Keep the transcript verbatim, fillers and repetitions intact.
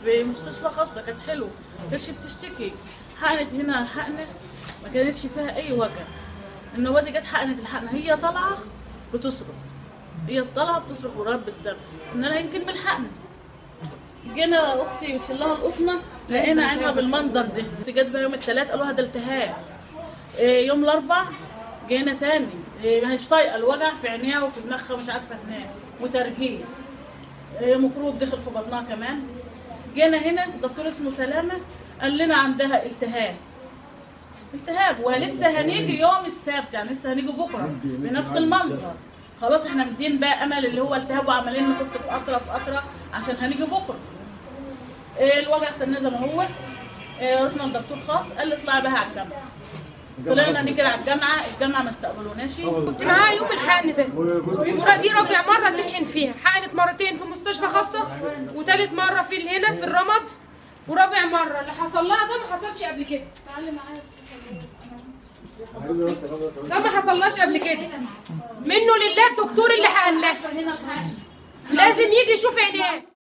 في مستشفى خاصه كانت حلوه، ما كانتش بتشتكي. حقنت هنا حقنه ما كانتش فيها اي وجع. النوبه دي جت حقنت الحقنه هي طالعه بتصرخ، هي طالعه بتصرخ ورب السما ان انا يمكن من الحقنه. جينا اختي بتشيلها القطنه لقينا عينها بالمنظر ده. جت بقى يوم الثلاث قالوا ده التهاب. يوم الاربع جينا تاني مش طايقه الوجع في عينيها وفي دماغها ومش عارفه تنام وترجيع. ميكروب دخل في بطنها كمان. جينا هنا دكتور اسمه سلامه قال لنا عندها التهاب. التهاب ولسه هنيجي يوم السبت، يعني لسه هنيجي بكره بنفس المنظر. خلاص احنا مدين بقى امل اللي هو التهاب وعمالين نحط في قطره في قطره عشان هنيجي بكره. الوجع تنى زي ما هو. رحنا لدكتور خاص قال لي اطلعي بها على الجامعه. طلعنا نجري على الجامعه، الجامعه ما استقبلوناش. كنت معاها يوم الحقن ده، ودي رابع مره تحقن فيها. حقنت مرتين في مستشفى خاصه وثالث مره في هنا في الرمد، ورابع مره اللي حصل لها ده ما حصلش قبل كده. تعالي معايا ده ما حصلهاش قبل كده. منه لله الدكتور اللي حقن لها لازم يجي يشوف عينيها.